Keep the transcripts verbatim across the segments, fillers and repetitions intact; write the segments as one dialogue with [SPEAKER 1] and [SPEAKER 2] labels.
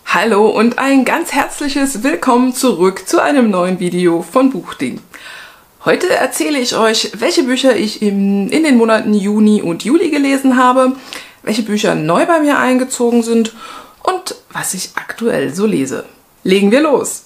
[SPEAKER 1] Hallo und ein ganz herzliches Willkommen zurück zu einem neuen Video von Buchding. Heute erzähle ich euch, welche Bücher ich im, in den Monaten Juni und Juli gelesen habe, welche Bücher neu bei mir eingezogen sind und was ich aktuell so lese. Legen wir los!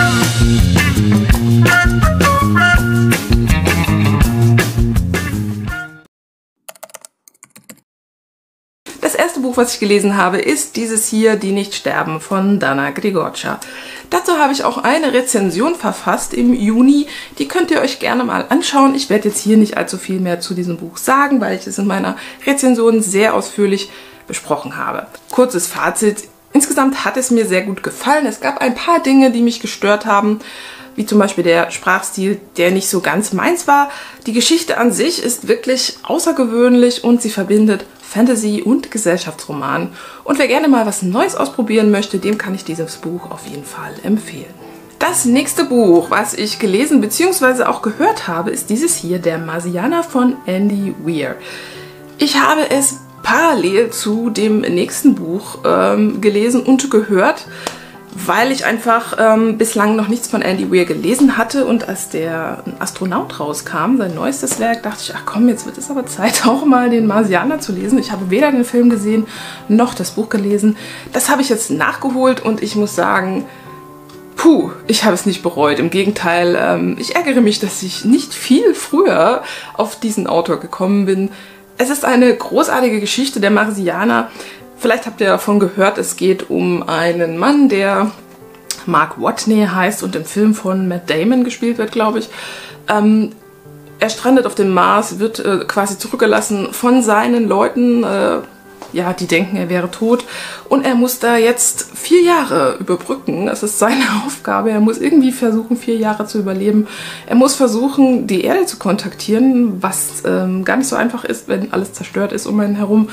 [SPEAKER 1] Das erste Buch, was ich gelesen habe, ist dieses hier, Die nicht sterben, von Dana Grigorcia. Dazu habe ich auch eine Rezension verfasst im Juni. Die könnt ihr euch gerne mal anschauen. Ich werde jetzt hier nicht allzu viel mehr zu diesem Buch sagen, weil ich es in meiner Rezension sehr ausführlich besprochen habe. Kurzes Fazit. Insgesamt hat es mir sehr gut gefallen. Es gab ein paar Dinge, die mich gestört haben, wie zum Beispiel der Sprachstil, der nicht so ganz meins war. Die Geschichte an sich ist wirklich außergewöhnlich und sie verbindet Fantasy und Gesellschaftsroman. Und wer gerne mal was Neues ausprobieren möchte, dem kann ich dieses Buch auf jeden Fall empfehlen. Das nächste Buch, was ich gelesen bzw. auch gehört habe, ist dieses hier, Der Marsianer von Andy Weir. Ich habe es parallel zu dem nächsten Buch ähm, gelesen und gehört, weil ich einfach ähm, bislang noch nichts von Andy Weir gelesen hatte, und als der Astronaut rauskam, sein neuestes Werk, dachte ich, ach komm, jetzt wird es aber Zeit, auch mal den Marsianer zu lesen. Ich habe weder den Film gesehen, noch das Buch gelesen. Das habe ich jetzt nachgeholt und ich muss sagen, puh, ich habe es nicht bereut. Im Gegenteil, ähm, ich ärgere mich, dass ich nicht viel früher auf diesen Autor gekommen bin. Es ist eine großartige Geschichte, der Marsianer. Vielleicht habt ihr davon gehört, es geht um einen Mann, der Mark Watney heißt und im Film von Matt Damon gespielt wird, glaube ich. Ähm, er strandet auf dem Mars, wird äh, quasi zurückgelassen von seinen Leuten, äh, ja, die denken, er wäre tot. Und er muss da jetzt vier Jahre überbrücken. Das ist seine Aufgabe. Er muss irgendwie versuchen, vier Jahre zu überleben. Er muss versuchen, die Erde zu kontaktieren, was ähm, gar nicht so einfach ist, wenn alles zerstört ist um ihn herum.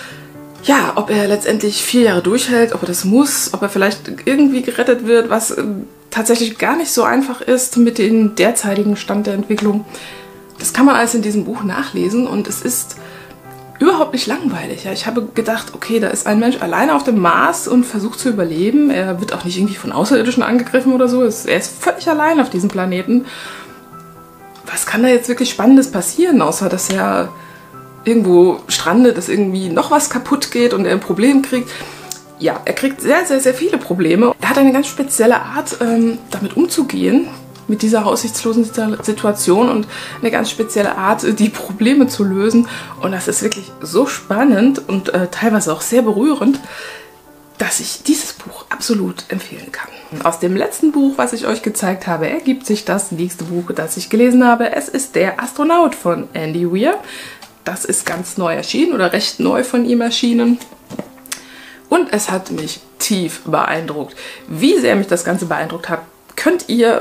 [SPEAKER 1] Ja, ob er letztendlich vier Jahre durchhält, ob er das muss, ob er vielleicht irgendwie gerettet wird, was äh, tatsächlich gar nicht so einfach ist mit dem derzeitigen Stand der Entwicklung. Das kann man alles in diesem Buch nachlesen und es ist überhaupt nicht langweilig. Ja, ich habe gedacht, okay, da ist ein Mensch alleine auf dem Mars und versucht zu überleben. Er wird auch nicht irgendwie von Außerirdischen angegriffen oder so. Er ist völlig allein auf diesem Planeten. Was kann da jetzt wirklich Spannendes passieren, außer dass er irgendwo strandet, dass irgendwie noch was kaputt geht und er ein Problem kriegt? Ja, er kriegt sehr, sehr, sehr viele Probleme. Er hat eine ganz spezielle Art, ähm, damit umzugehen, mit dieser aussichtslosen Situation, und eine ganz spezielle Art, die Probleme zu lösen. Und das ist wirklich so spannend und äh, teilweise auch sehr berührend, dass ich dieses Buch absolut empfehlen kann. Aus dem letzten Buch, was ich euch gezeigt habe, ergibt sich das nächste Buch, das ich gelesen habe. Es ist Der Astronaut von Andy Weir. Das ist ganz neu erschienen oder recht neu von ihm erschienen. Und es hat mich tief beeindruckt. Wie sehr mich das Ganze beeindruckt hat, könnt ihr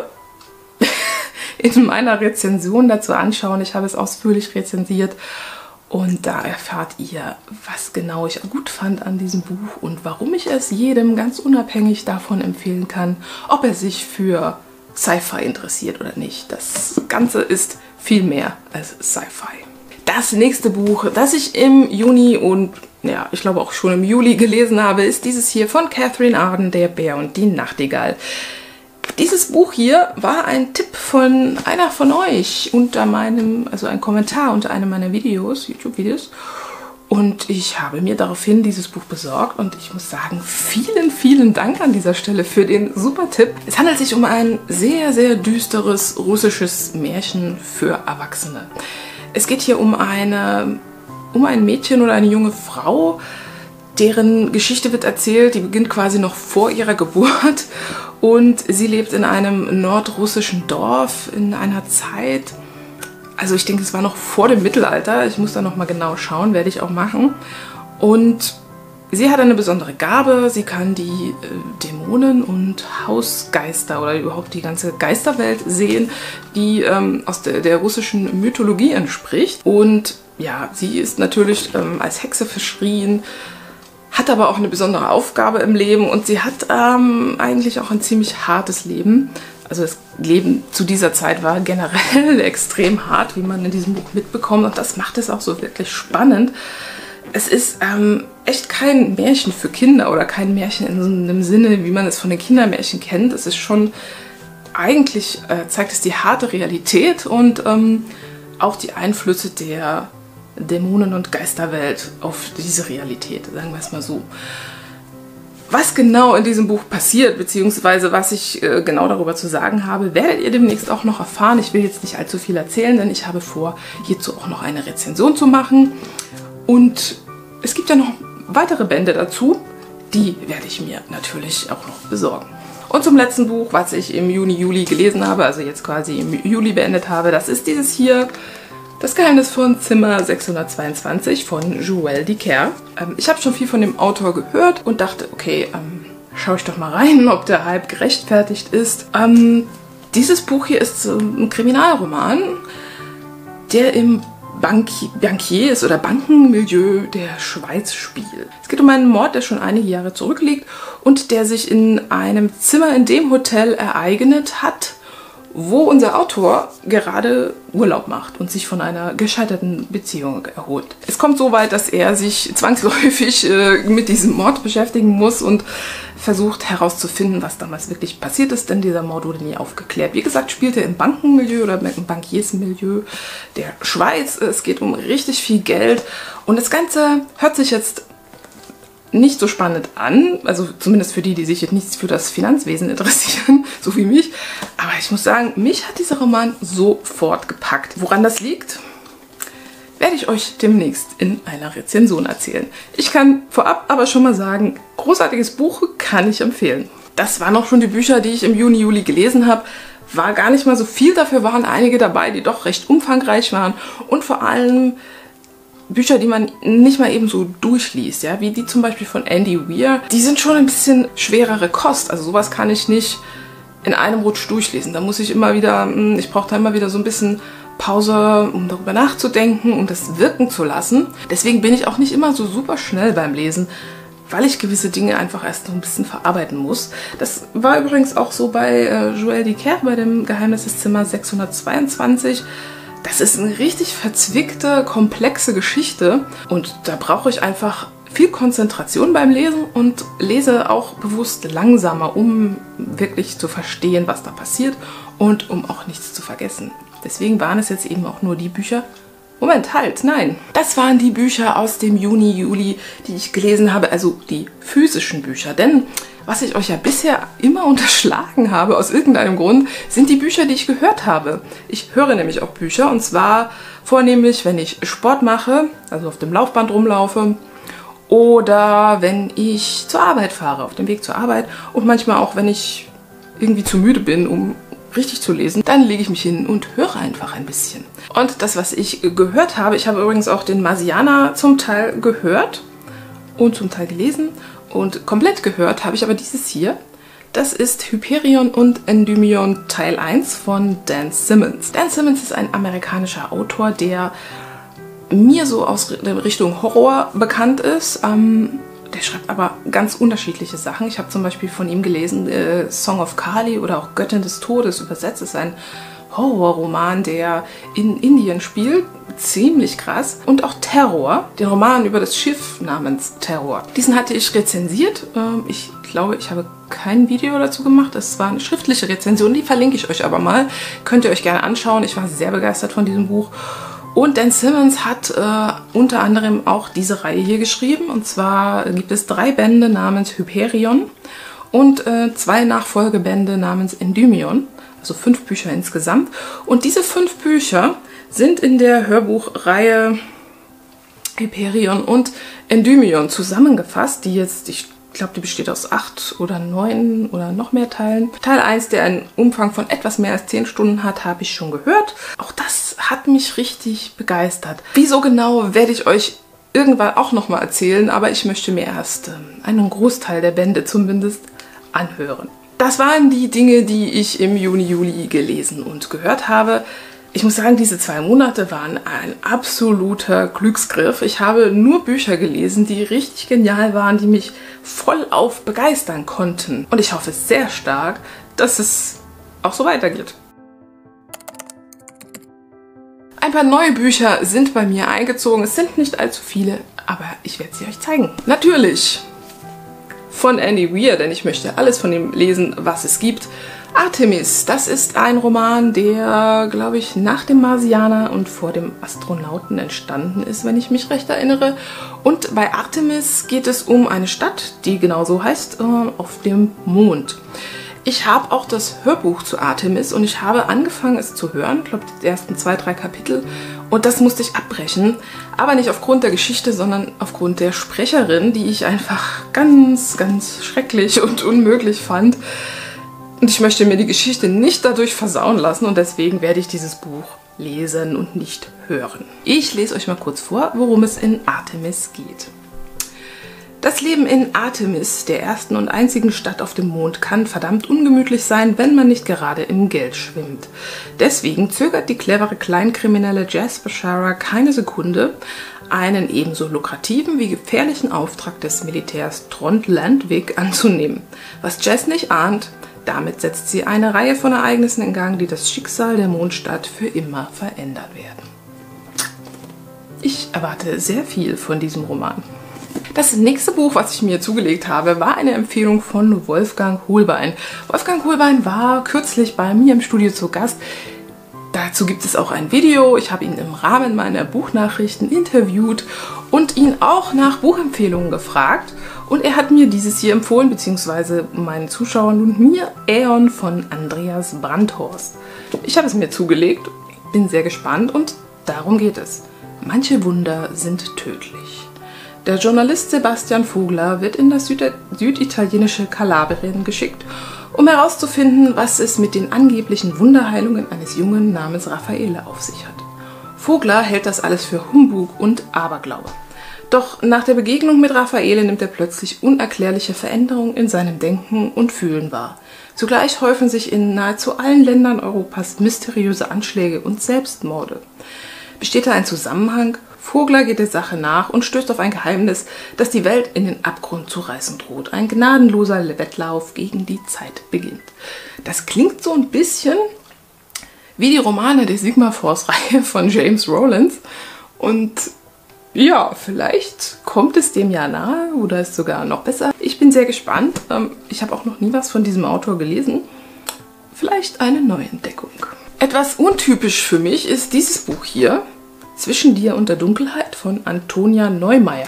[SPEAKER 1] in meiner Rezension dazu anschauen. Ich habe es ausführlich rezensiert und da erfahrt ihr, was genau ich gut fand an diesem Buch und warum ich es jedem ganz unabhängig davon empfehlen kann, ob er sich für Sci-Fi interessiert oder nicht. Das Ganze ist viel mehr als Sci-Fi. Das nächste Buch, das ich im Juni und ja, ich glaube auch schon im Juli gelesen habe, ist dieses hier von Catherine Arden, Der Bär und die Nachtigall. Dieses Buch hier war ein Tipp von einer von euch unter meinem, also ein Kommentar unter einem meiner Videos, YouTube-Videos. Und ich habe mir daraufhin dieses Buch besorgt und ich muss sagen, vielen, vielen Dank an dieser Stelle für den super Tipp. Es handelt sich um ein sehr, sehr düsteres russisches Märchen für Erwachsene. Es geht hier um eine, um ein Mädchen oder eine junge Frau, deren Geschichte wird erzählt, die beginnt quasi noch vor ihrer Geburt und sie lebt in einem nordrussischen Dorf in einer Zeit, also ich denke, es war noch vor dem Mittelalter, ich muss da nochmal genau schauen, werde ich auch machen. Und sie hat eine besondere Gabe, sie kann die äh, Dämonen und Hausgeister oder überhaupt die ganze Geisterwelt sehen, die ähm, aus der, der russischen Mythologie entspricht. Und ja, sie ist natürlich ähm, als Hexe verschrien, hat aber auch eine besondere Aufgabe im Leben und sie hat ähm, eigentlich auch ein ziemlich hartes Leben. Also das Leben zu dieser Zeit war generell extrem hart, wie man in diesem Buch mitbekommt, und das macht es auch so wirklich spannend. Es ist ähm, echt kein Märchen für Kinder oder kein Märchen in so einem Sinne, wie man es von den Kindermärchen kennt. Es ist schon, eigentlich äh, zeigt es die harte Realität und ähm, auch die Einflüsse der Dämonen- und Geisterwelt auf diese Realität, sagen wir es mal so. Was genau in diesem Buch passiert, beziehungsweise was ich äh, genau darüber zu sagen habe, werdet ihr demnächst auch noch erfahren. Ich will jetzt nicht allzu viel erzählen, denn ich habe vor, hierzu auch noch eine Rezension zu machen. Und es gibt ja noch weitere Bände dazu, die werde ich mir natürlich auch noch besorgen. Und zum letzten Buch, was ich im Juni, Juli gelesen habe, also jetzt quasi im Juli beendet habe, das ist dieses hier, Das Geheimnis von Zimmer sechshundertzweiundzwanzig von Joël Dicker. Ähm, ich habe schon viel von dem Autor gehört und dachte, okay, ähm, schaue ich doch mal rein, ob der Hype gerechtfertigt ist. Ähm, dieses Buch hier ist ähm, ein Kriminalroman, der im Banki Bankier ist oder Bankenmilieu der Schweiz spielt. Es geht um einen Mord, der schon einige Jahre zurückliegt und der sich in einem Zimmer in dem Hotel ereignet hat, wo unser Autor gerade Urlaub macht und sich von einer gescheiterten Beziehung erholt. Es kommt so weit, dass er sich zwangsläufig äh, mit diesem Mord beschäftigen muss und versucht herauszufinden, was damals wirklich passiert ist, denn dieser Mord wurde nie aufgeklärt. Wie gesagt, spielt er im Bankenmilieu oder im Bankiersmilieu der Schweiz. Es geht um richtig viel Geld und das Ganze hört sich jetzt nicht so spannend an, also zumindest für die, die sich jetzt nicht für das Finanzwesen interessieren, so wie mich. Aber ich muss sagen, mich hat dieser Roman sofort gepackt. Woran das liegt, werde ich euch demnächst in einer Rezension erzählen. Ich kann vorab aber schon mal sagen, großartiges Buch, kann ich empfehlen. Das waren auch schon die Bücher, die ich im Juni, Juli gelesen habe. War gar nicht mal so viel, dafür waren einige dabei, die doch recht umfangreich waren und vor allem Bücher, die man nicht mal eben so durchliest, ja, wie die zum Beispiel von Andy Weir, die sind schon ein bisschen schwerere Kost. Also sowas kann ich nicht in einem Rutsch durchlesen. Da muss ich immer wieder, ich brauche da immer wieder so ein bisschen Pause, um darüber nachzudenken und das wirken zu lassen. Deswegen bin ich auch nicht immer so super schnell beim Lesen, weil ich gewisse Dinge einfach erst noch ein bisschen verarbeiten muss. Das war übrigens auch so bei äh, Joël Dicker, bei dem Geheimnis des Zimmers sechshundertzweiundzwanzig. Das ist eine richtig verzwickte, komplexe Geschichte und da brauche ich einfach viel Konzentration beim Lesen und lese auch bewusst langsamer, um wirklich zu verstehen, was da passiert und um auch nichts zu vergessen. Deswegen waren es jetzt eben auch nur die Bücher. Moment, halt, nein. Das waren die Bücher aus dem Juni, Juli, die ich gelesen habe, also die physischen Bücher. Denn was ich euch ja bisher immer unterschlagen habe, aus irgendeinem Grund, sind die Bücher, die ich gehört habe. Ich höre nämlich auch Bücher und zwar vornehmlich, wenn ich Sport mache, also auf dem Laufband rumlaufe oder wenn ich zur Arbeit fahre, auf dem Weg zur Arbeit und manchmal auch, wenn ich irgendwie zu müde bin, um richtig zu lesen, dann lege ich mich hin und höre einfach ein bisschen. Und das, was ich gehört habe, ich habe übrigens auch den Marsianer zum Teil gehört und zum Teil gelesen und komplett gehört habe ich aber dieses hier. Das ist Hyperion und Endymion Teil eins von Dan Simmons. Dan Simmons ist ein amerikanischer Autor, der mir so aus der Richtung Horror bekannt ist. Ähm, Der schreibt aber ganz unterschiedliche Sachen. Ich habe zum Beispiel von ihm gelesen, äh, Song of Kali oder auch Göttin des Todes übersetzt. Das ist ein Horrorroman, der in Indien spielt. Ziemlich krass. Und auch Terror, den Roman über das Schiff namens Terror. Diesen hatte ich rezensiert. Ähm, ich glaube, ich habe kein Video dazu gemacht. Das war eine schriftliche Rezension, die verlinke ich euch aber mal. Könnt ihr euch gerne anschauen. Ich war sehr begeistert von diesem Buch. Und Dan Simmons hat äh, unter anderem auch diese Reihe hier geschrieben. Und zwar gibt es drei Bände namens Hyperion und äh, zwei Nachfolgebände namens Endymion. Also fünf Bücher insgesamt. Und diese fünf Bücher sind in der Hörbuchreihe Hyperion und Endymion zusammengefasst, die jetzt, ich glaube, die besteht aus acht oder neun oder noch mehr Teilen. Teil eins, der einen Umfang von etwas mehr als zehn Stunden hat, habe ich schon gehört. Auch das hat mich richtig begeistert. Wieso genau, werde ich euch irgendwann auch nochmal erzählen, aber ich möchte mir erst ähm, einen Großteil der Bände zumindest anhören. Das waren die Dinge, die ich im Juni, Juli gelesen und gehört habe. Ich muss sagen, diese zwei Monate waren ein absoluter Glücksgriff. Ich habe nur Bücher gelesen, die richtig genial waren, die mich vollauf begeistern konnten. Und ich hoffe sehr stark, dass es auch so weitergeht. Ein paar neue Bücher sind bei mir eingezogen. Es sind nicht allzu viele, aber ich werde sie euch zeigen. Natürlich von Andy Weir, denn ich möchte alles von ihm lesen, was es gibt. Artemis, das ist ein Roman, der, glaube ich, nach dem Marsianer und vor dem Astronauten entstanden ist, wenn ich mich recht erinnere. Und bei Artemis geht es um eine Stadt, die genauso heißt, äh, auf dem Mond. Ich habe auch das Hörbuch zu Artemis und ich habe angefangen, es zu hören, ich glaube, die ersten zwei, drei Kapitel. Und das musste ich abbrechen, aber nicht aufgrund der Geschichte, sondern aufgrund der Sprecherin, die ich einfach ganz, ganz schrecklich und unmöglich fand. Und ich möchte mir die Geschichte nicht dadurch versauen lassen und deswegen werde ich dieses Buch lesen und nicht hören. Ich lese euch mal kurz vor, worum es in Artemis geht. Das Leben in Artemis, der ersten und einzigen Stadt auf dem Mond, kann verdammt ungemütlich sein, wenn man nicht gerade im Geld schwimmt. Deswegen zögert die clevere Kleinkriminelle Jess Bashara keine Sekunde, einen ebenso lukrativen wie gefährlichen Auftrag des Militärs Trond Landvik anzunehmen. Was Jess nicht ahnt, damit setzt sie eine Reihe von Ereignissen in Gang, die das Schicksal der Mondstadt für immer verändern werden. Ich erwarte sehr viel von diesem Roman. Das nächste Buch, was ich mir zugelegt habe, war eine Empfehlung von Wolfgang Hohlbein. Wolfgang Hohlbein war kürzlich bei mir im Studio zu Gast. Dazu gibt es auch ein Video. Ich habe ihn im Rahmen meiner Buchnachrichten interviewt und ihn auch nach Buchempfehlungen gefragt. Und er hat mir dieses hier empfohlen, beziehungsweise meinen Zuschauern und mir, Äon von Andreas Brandhorst. Ich habe es mir zugelegt, bin sehr gespannt und darum geht es. Manche Wunder sind tödlich. Der Journalist Sebastian Vogler wird in das Süd süditalienische Kalabrien geschickt, um herauszufinden, was es mit den angeblichen Wunderheilungen eines Jungen namens Raffaele auf sich hat. Vogler hält das alles für Humbug und Aberglaube. Doch nach der Begegnung mit Raffaele nimmt er plötzlich unerklärliche Veränderungen in seinem Denken und Fühlen wahr. Zugleich häufen sich in nahezu allen Ländern Europas mysteriöse Anschläge und Selbstmorde. Besteht da ein Zusammenhang? Vogler geht der Sache nach und stößt auf ein Geheimnis, das die Welt in den Abgrund zu reißen droht. Ein gnadenloser Wettlauf gegen die Zeit beginnt. Das klingt so ein bisschen wie die Romane der Sigma Force-Reihe von James Rowlands. Und ja, vielleicht kommt es dem ja nahe oder ist sogar noch besser. Ich bin sehr gespannt. Ich habe auch noch nie was von diesem Autor gelesen. Vielleicht eine Neuentdeckung. Etwas untypisch für mich ist dieses Buch hier. Zwischen dir und der Dunkelheit von Antonia Neumeier.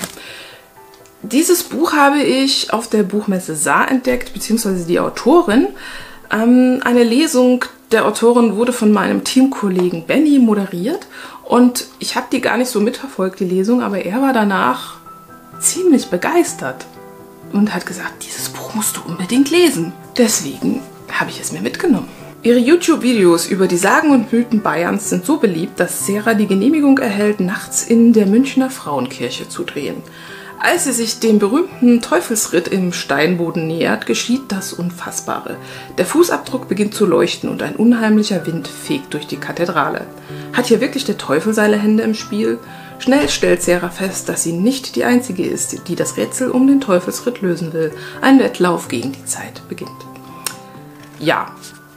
[SPEAKER 1] Dieses Buch habe ich auf der Buchmesse Saar entdeckt, beziehungsweise die Autorin. Ähm, eine Lesung der Autorin wurde von meinem Teamkollegen Benny moderiert und ich habe die gar nicht so mitverfolgt, die Lesung, aber er war danach ziemlich begeistert und hat gesagt, dieses Buch musst du unbedingt lesen. Deswegen habe ich es mir mitgenommen. Ihre YouTube-Videos über die Sagen und Mythen Bayerns sind so beliebt, dass Sera die Genehmigung erhält, nachts in der Münchner Frauenkirche zu drehen. Als sie sich dem berühmten Teufelsritt im Steinboden nähert, geschieht das Unfassbare. Der Fußabdruck beginnt zu leuchten und ein unheimlicher Wind fegt durch die Kathedrale. Hat hier wirklich der Teufel seine Hände im Spiel? Schnell stellt Sera fest, dass sie nicht die Einzige ist, die das Rätsel um den Teufelsritt lösen will. Ein Wettlauf gegen die Zeit beginnt. Ja.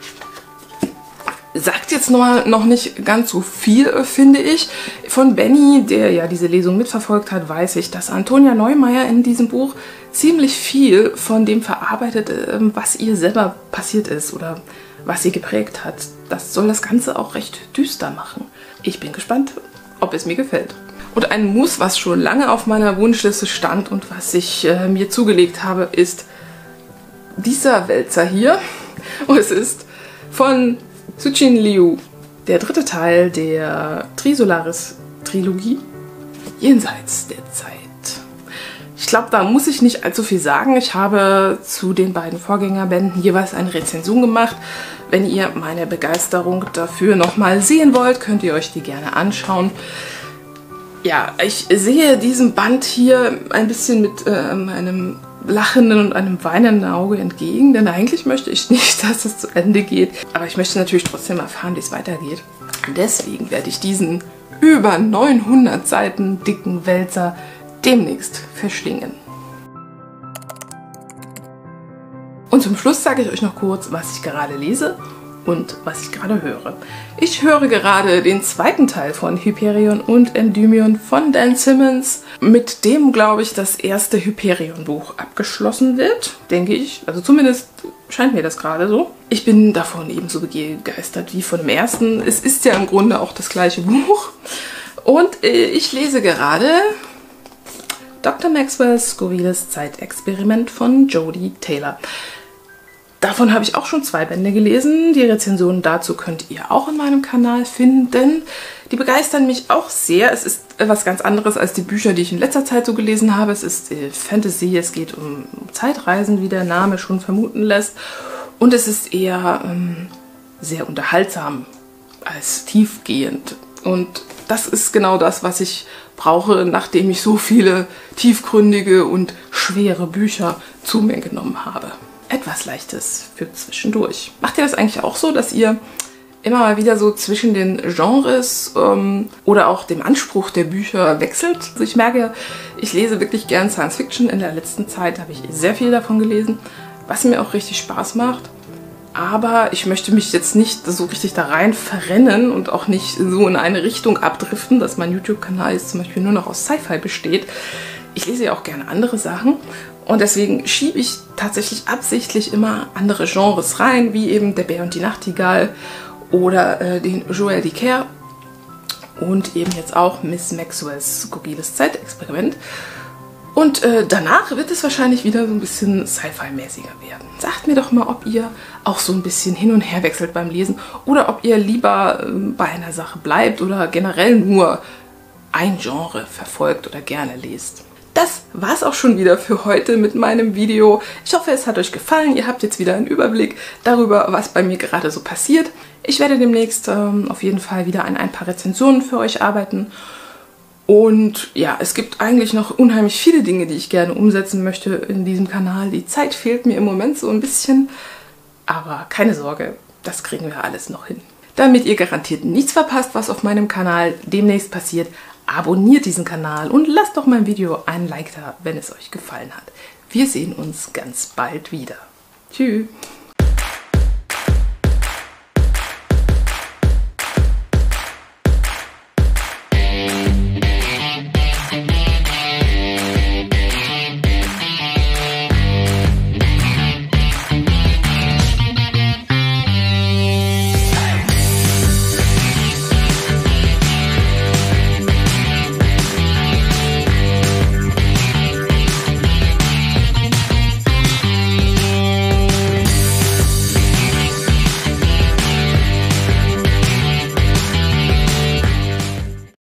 [SPEAKER 1] Sagt jetzt noch, noch nicht ganz so viel, finde ich. Von Benny, der ja diese Lesung mitverfolgt hat, weiß ich, dass Antonia Neumeier in diesem Buch ziemlich viel von dem verarbeitet, was ihr selber passiert ist oder was sie geprägt hat. Das soll das Ganze auch recht düster machen. Ich bin gespannt, ob es mir gefällt. Und ein Muss, was schon lange auf meiner Wunschliste stand und was ich äh, mir zugelegt habe, ist dieser Wälzer hier. Und es ist von Cixin Liu, der dritte Teil der Trisolaris-Trilogie, Jenseits der Zeit. Ich glaube, da muss ich nicht allzu viel sagen. Ich habe zu den beiden Vorgängerbänden jeweils eine Rezension gemacht. Wenn ihr meine Begeisterung dafür nochmal sehen wollt, könnt ihr euch die gerne anschauen. Ja, ich sehe diesem Band hier ein bisschen mit ähm, einem lachenden und einem weinenden Auge entgegen, denn eigentlich möchte ich nicht, dass es zu Ende geht. Aber ich möchte natürlich trotzdem erfahren, wie es weitergeht. Und deswegen werde ich diesen über neunhundert Seiten dicken Wälzer demnächst verschlingen. Und zum Schluss sage ich euch noch kurz, was ich gerade lese und was ich gerade höre. Ich höre gerade den zweiten Teil von Hyperion und Endymion von Dan Simmons, mit dem, glaube ich, das erste Hyperion-Buch abgeschlossen wird, denke ich. Also zumindest scheint mir das gerade so. Ich bin davon ebenso begeistert wie von dem ersten. Es ist ja im Grunde auch das gleiche Buch. Und äh, ich lese gerade Doktor Maxwells skurriles Zeitexperiment von Jodi Taylor. Davon habe ich auch schon zwei Bände gelesen. Die Rezensionen dazu könnt ihr auch in meinem Kanal finden. Die begeistern mich auch sehr. Es ist etwas ganz anderes als die Bücher, die ich in letzter Zeit so gelesen habe. Es ist äh, Fantasy, es geht um Zeitreisen, wie der Name schon vermuten lässt. Und es ist eher ähm, sehr unterhaltsam als tiefgehend. Und das ist genau das, was ich brauche, nachdem ich so viele tiefgründige und schwere Bücher zu mir genommen habe. Etwas Leichtes für zwischendurch. Macht ihr das eigentlich auch so, dass ihr immer mal wieder so zwischen den Genres ähm, oder auch dem Anspruch der Bücher wechselt? Also ich merke, ich lese wirklich gern Science Fiction. In der letzten Zeit habe ich sehr viel davon gelesen, was mir auch richtig Spaß macht. Aber ich möchte mich jetzt nicht so richtig da rein verrennen und auch nicht so in eine Richtung abdriften, dass mein YouTube-Kanal jetzt zum Beispiel nur noch aus Sci-Fi besteht. Ich lese ja auch gerne andere Sachen. Und deswegen schiebe ich tatsächlich absichtlich immer andere Genres rein, wie eben Der Bär und die Nachtigall oder äh, den Joël Dicker und eben jetzt auch Miss Maxwells skurriles Zeitexperiment. Und äh, danach wird es wahrscheinlich wieder so ein bisschen Sci-Fi-mäßiger werden. Sagt mir doch mal, ob ihr auch so ein bisschen hin und her wechselt beim Lesen oder ob ihr lieber äh, bei einer Sache bleibt oder generell nur ein Genre verfolgt oder gerne lest. Das war's auch schon wieder für heute mit meinem Video. Ich hoffe, es hat euch gefallen. Ihr habt jetzt wieder einen Überblick darüber, was bei mir gerade so passiert. Ich werde demnächst ähm, auf jeden Fall wieder an ein paar Rezensionen für euch arbeiten. Und ja, es gibt eigentlich noch unheimlich viele Dinge, die ich gerne umsetzen möchte in diesem Kanal. Die Zeit fehlt mir im Moment so ein bisschen. Aber keine Sorge, das kriegen wir alles noch hin. Damit ihr garantiert nichts verpasst, was auf meinem Kanal demnächst passiert, abonniert diesen Kanal und lasst doch mein Video einen Like da, wenn es euch gefallen hat. Wir sehen uns ganz bald wieder. Tschüss!